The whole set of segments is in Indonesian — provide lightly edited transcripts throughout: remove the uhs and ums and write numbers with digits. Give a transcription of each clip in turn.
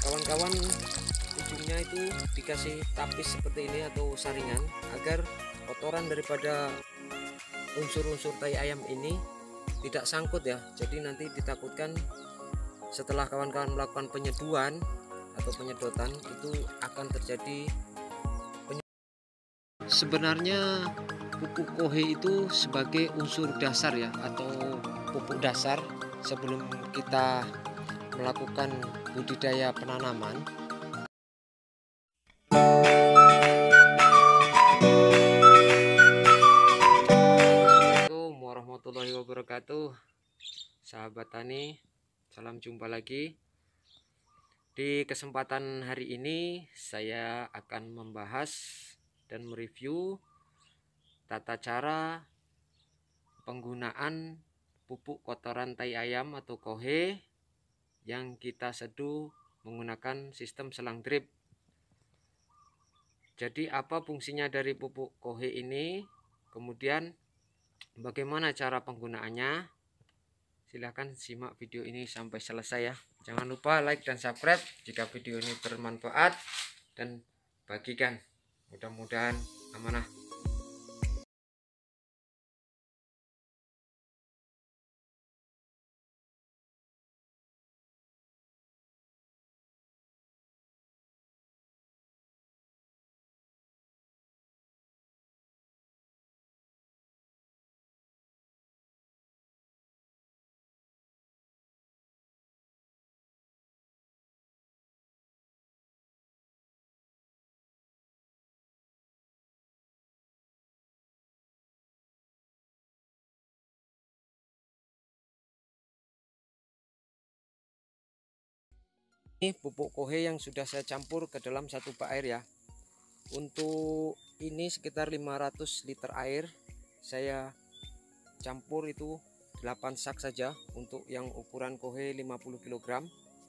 kawan-kawan ujungnya itu dikasih tapis seperti ini atau saringan agar kotoran daripada unsur-unsur tai ayam ini tidak sangkut ya. Jadi nanti ditakutkan setelah kawan-kawan melakukan penyeduhan atau penyedotan itu akan terjadi sebenarnya pupuk kohe itu sebagai unsur dasar ya, atau pupuk dasar sebelum kita melakukan budidaya penanaman. Assalamualaikum warahmatullahi wabarakatuh, sahabat tani, salam jumpa lagi. Di kesempatan hari ini saya akan membahas dan mereview tata cara penggunaan pupuk kotoran tai ayam atau kohe yang kita seduh menggunakan sistem selang drip. Jadi apa fungsinya dari pupuk kohe ini, kemudian bagaimana cara penggunaannya? Silahkan simak video ini sampai selesai ya. Jangan lupa like dan subscribe jika video ini bermanfaat, dan bagikan, mudah-mudahan amanah. Ini pupuk kohe yang sudah saya campur ke dalam 1 bak air ya. Untuk ini sekitar 500 liter air saya campur itu 8 sak saja untuk yang ukuran kohe 50 kg.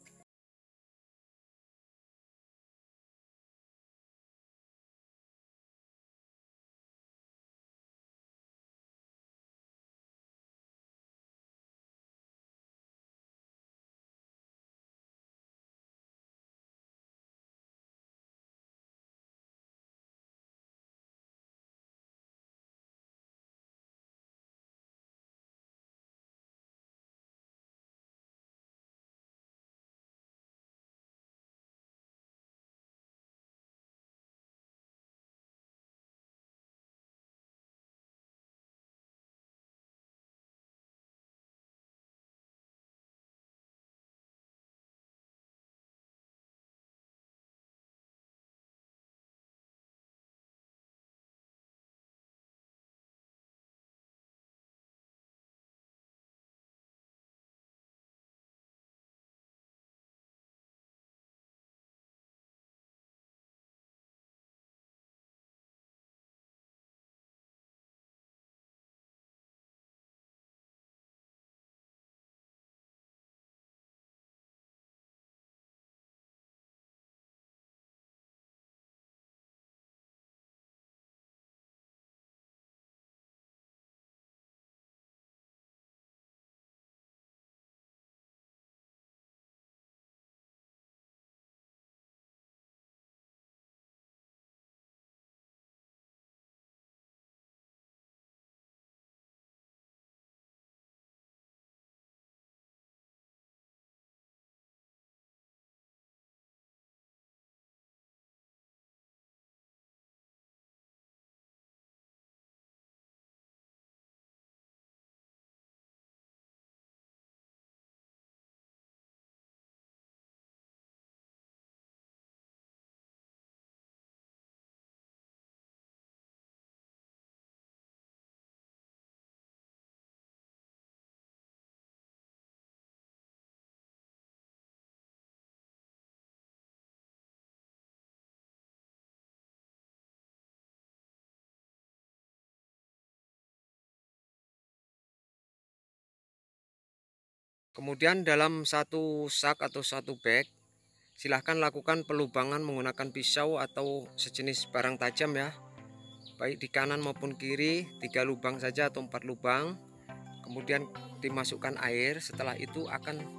Kemudian dalam 1 sak atau 1 bag silahkan lakukan pelubangan menggunakan pisau atau sejenis barang tajam ya, baik di kanan maupun kiri, 3 lubang saja atau 4 lubang. Kemudian dimasukkan air, setelah itu akan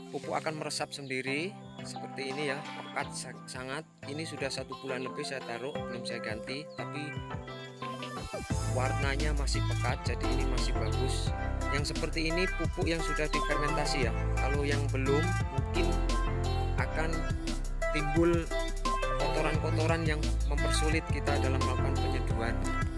pupuk akan meresap sendiri seperti ini ya, pekat sangat. Ini sudah 1 bulan lebih saya taruh, belum saya ganti, tapi warnanya masih pekat, jadi ini masih bagus. Yang seperti ini pupuk yang sudah difermentasi ya. Kalau yang belum, mungkin akan timbul kotoran-kotoran yang mempersulit kita dalam melakukan penyeduhan.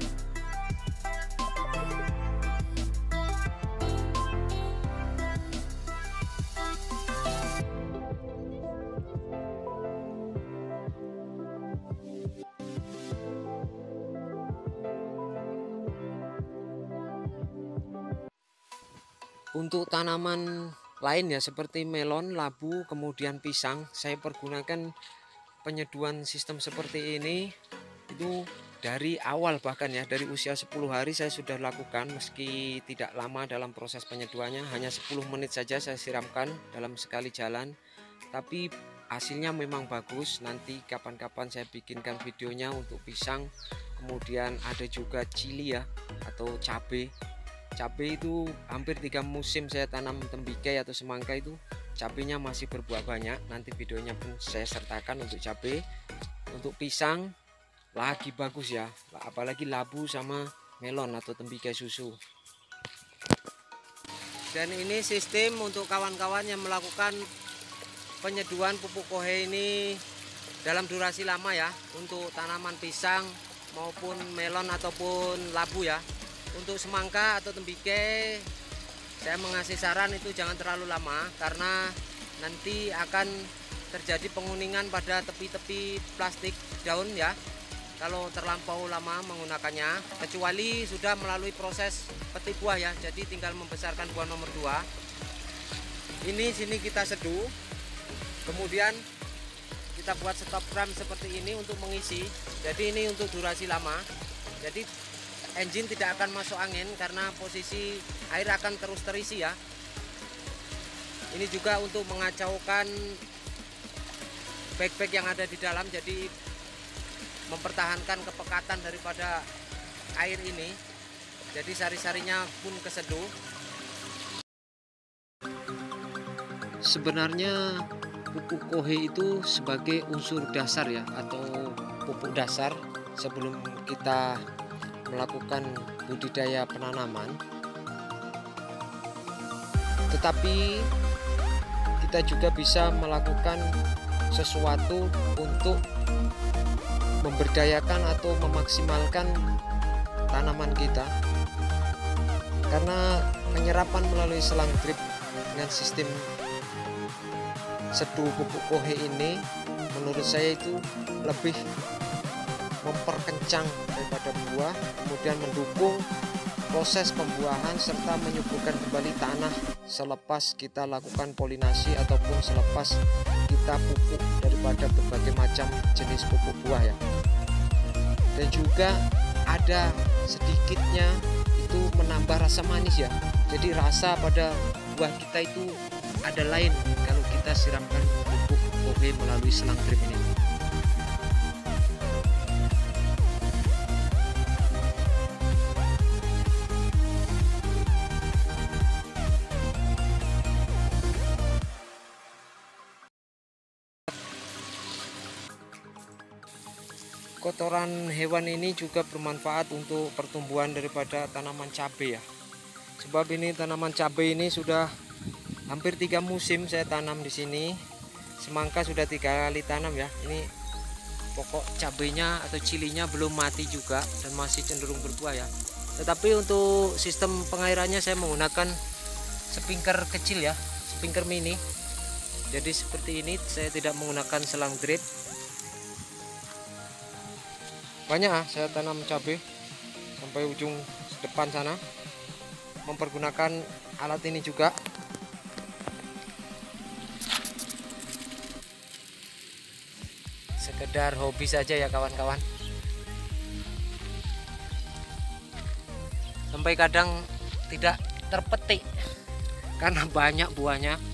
Untuk tanaman lain ya seperti melon, labu, kemudian pisang, saya pergunakan penyeduhan sistem seperti ini itu dari awal, bahkan ya dari usia 10 hari saya sudah lakukan. Meski tidak lama dalam proses penyeduhannya, hanya 10 menit saja saya siramkan dalam sekali jalan, tapi hasilnya memang bagus. Nanti kapan-kapan saya bikinkan videonya untuk pisang. Kemudian ada juga cili ya, atau cabai. Cabai itu hampir 3 musim saya tanam tembikar atau semangka, itu cabenya masih berbuah banyak. Nanti videonya pun saya sertakan untuk cabai. Untuk pisang lagi bagus ya, apalagi labu sama melon atau tembikar susu. Dan ini sistem untuk kawan-kawan yang melakukan penyeduhan pupuk kohe ini dalam durasi lama ya, untuk tanaman pisang maupun melon ataupun labu ya. Untuk semangka atau tembikar saya mengasih saran itu jangan terlalu lama, karena nanti akan terjadi penguningan pada tepi-tepi plastik daun ya kalau terlampau lama menggunakannya, kecuali sudah melalui proses petik buah ya, jadi tinggal membesarkan buah nomor 2. Ini sini kita seduh, kemudian kita buat stop ram seperti ini untuk mengisi. Jadi ini untuk durasi lama, jadi engine tidak akan masuk angin karena posisi air akan terus terisi ya. Ini juga untuk mengacaukan bag-bag yang ada di dalam, jadi mempertahankan kepekatan daripada air ini. Jadi sari-sarinya pun keseduh. Sebenarnya pupuk kohe itu sebagai unsur dasar ya, atau pupuk dasar sebelum kita melakukan budidaya penanaman. Tetapi kita juga bisa melakukan sesuatu untuk memberdayakan atau memaksimalkan tanaman kita, karena penyerapan melalui selang drip dengan sistem seduh pupuk kohe ini menurut saya itu lebih memperkencang daripada buah, kemudian mendukung proses pembuahan serta menyuburkan kembali tanah selepas kita lakukan polinasi ataupun selepas kita pupuk daripada berbagai macam jenis pupuk buah ya. Dan juga ada sedikitnya itu menambah rasa manis ya, jadi rasa pada buah kita itu ada lain kalau kita siramkan pupuk kohe melalui selang drip ini. Kotoran hewan ini juga bermanfaat untuk pertumbuhan daripada tanaman cabai ya. Sebab ini tanaman cabai ini sudah hampir 3 musim saya tanam di sini. Semangka sudah 3 kali tanam ya. Ini pokok cabainya atau cilinya belum mati juga dan masih cenderung berbuah ya. Tetapi untuk sistem pengairannya saya menggunakan sprinker kecil ya, sprinker mini. Jadi seperti ini, saya tidak menggunakan selang drip. Banyak saya tanam cabai sampai ujung depan sana, mempergunakan alat ini juga. Sekedar hobi saja ya kawan-kawan, sampai kadang tidak terpetik karena banyak buahnya.